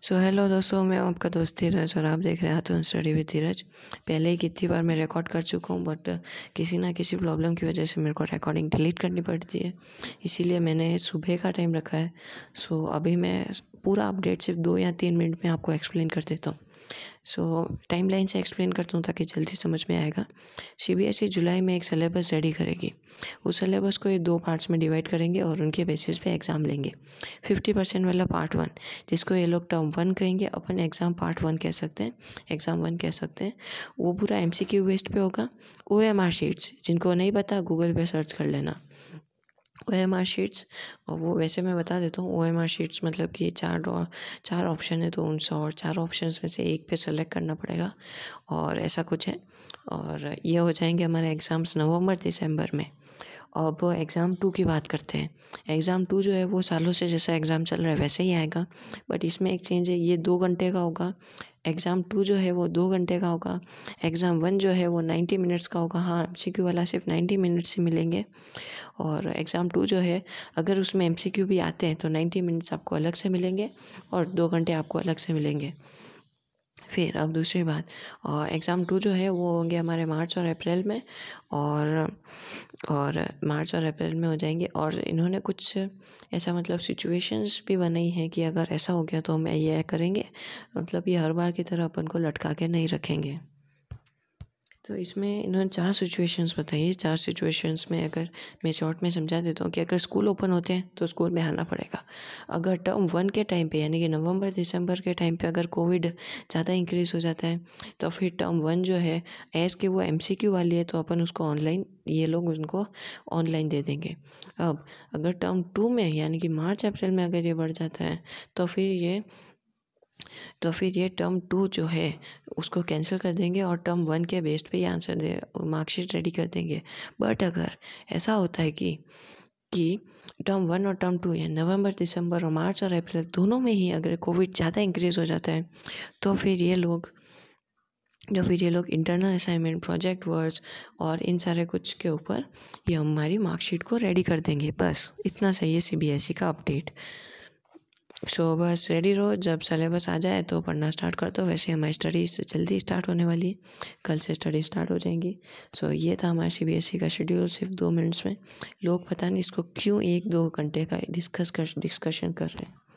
Hello दोस्तों, मैं आपका दोस्त धीरज और आप देख रहे हैं तो स्टडी विद धीरज। पहले ही कितनी बार मैं रिकॉर्ड कर चुका हूँ, बट किसी ना किसी प्रॉब्लम की वजह से मेरे को रिकॉर्डिंग डिलीट करनी पड़ती है। इसीलिए मैंने सुबह का टाइम रखा है। अभी मैं पूरा अपडेट सिर्फ 2 या 3 मिनट में आपको एक्सप्लेन कर देता हूँ। टाइमलाइन से एक्सप्लेन करता हूँ ताकि जल्दी समझ में आएगा। सीबीएसई जुलाई में एक सिलेबस रेडी करेगी। उस सिलेबस को ये 2 पार्ट्स में डिवाइड करेंगे और उनके बेसिस पे एग्ज़ाम लेंगे। 50% वाला पार्ट 1, जिसको ये लोग टर्म 1 कहेंगे, अपन एग्ज़ाम पार्ट 1 कह सकते हैं, एग्ज़ाम 1 कह सकते हैं। वो पूरा एमसीक्यू बेस्ड पे होगा। ओएमआर शीट्स, जिनको नहीं पता गूगल पे सर्च कर लेना। ओएमआर शीट्स, और वो वैसे मैं बता देता हूँ। ओएमआर शीट्स मतलब कि चार ऑप्शन है, तो उन 4 ऑप्शंस में से एक पे सेलेक्ट करना पड़ेगा और ऐसा कुछ है। और ये हो जाएंगे हमारे एग्ज़ाम्स नवंबर दिसंबर में। अब एग्ज़ाम 2 की बात करते हैं। एग्ज़ाम 2 जो है वो सालों से जैसा एग्ज़ाम चल रहा है वैसे ही आएगा, बट इसमें एक चेंज है। ये 2 घंटे का होगा। एग्ज़ाम 2 जो है वो 2 घंटे का होगा। एग्ज़ाम 1 जो है वो 90 मिनट्स का होगा। हाँ, एमसीक्यू वाला सिर्फ 90 मिनट्स ही मिलेंगे। और एग्ज़ाम 2 जो है, अगर उसमें एमसीक्यू भी आते हैं तो 90 मिनट्स आपको अलग से मिलेंगे और 2 घंटे आपको अलग से मिलेंगे। फिर अब दूसरी बात, एग्ज़ाम 2 जो है वो होंगे हमारे मार्च और अप्रैल में। और मार्च और अप्रैल में हो जाएंगे। और इन्होंने कुछ ऐसा मतलब सिचुएशंस भी बनाई हैं कि अगर ऐसा हो गया तो हम ये करेंगे। मतलब ये हर बार की तरह अपन को लटका के नहीं रखेंगे। तो इसमें इन्होंने 4 सिचुएशंस बताई है। 4 सिचुएशंस में अगर मैं शॉर्ट में समझा देता हूँ कि अगर स्कूल ओपन होते हैं तो स्कूल में आना पड़ेगा। अगर टर्म 1 के टाइम पे यानी कि नवंबर दिसंबर के टाइम पे अगर कोविड ज़्यादा इंक्रीज़ हो जाता है तो फिर टर्म 1 जो है, एज़ कि वो एमसीक्यू वाली है, तो अपन उसको ऑनलाइन, ये लोग उनको ऑनलाइन दे देंगे। अब अगर टर्म 2 में यानी कि मार्च अप्रैल में अगर ये बढ़ जाता है तो फिर ये टर्म 2 जो है उसको कैंसिल कर देंगे और टर्म 1 के बेस्ड पे ये आंसर दे मार्कशीट रेडी कर देंगे। बट अगर ऐसा होता है कि टर्म 1 और टर्म 2 या नवंबर दिसंबर और मार्च और अप्रैल दोनों में ही अगर कोविड ज़्यादा इंक्रीज़ हो जाता है तो फिर ये लोग इंटरनल असाइनमेंट, प्रोजेक्ट वर्क्स और इन सारे कुछ के ऊपर ये हमारी मार्कशीट को रेडी कर देंगे। बस इतना सही है सीबीएसई का अपडेट। बस रेडी रहो, जब सिलेबस आ जाए तो पढ़ना स्टार्ट कर दो। वैसे हमारी स्टडीज़ जल्दी स्टार्ट होने वाली है, कल से स्टडी स्टार्ट हो जाएंगी। ये था हमारा सीबीएसई का शेड्यूल सिर्फ 2 मिनट्स में। लोग पता नहीं इसको क्यों 1-2 घंटे का डिस्कशन कर रहे हैं।